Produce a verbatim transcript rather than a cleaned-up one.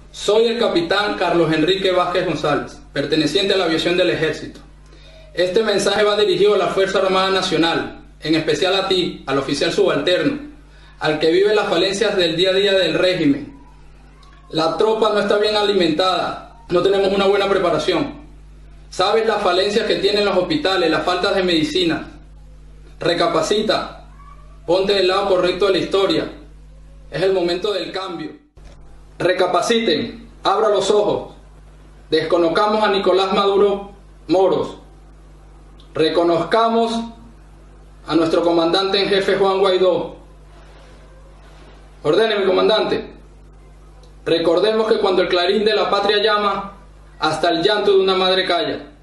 Soy el capitán Carlos Enrique Vázquez González, perteneciente a la aviación del Ejército. Este mensaje va dirigido a la Fuerza Armada Nacional, en especial a ti, al oficial subalterno, al que vive las falencias del día a día del régimen. La tropa no está bien alimentada, no tenemos una buena preparación. Sabes las falencias que tienen los hospitales, las faltas de medicina. Recapacita, ponte del lado correcto de la historia. Es el momento del cambio. Recapaciten, abra los ojos. Desconozcamos a Nicolás Maduro Moros. Reconozcamos a nuestro comandante en jefe Juan Guaidó. Ordene, mi comandante. Recordemos que cuando el clarín de la patria llama, hasta el llanto de una madre calla.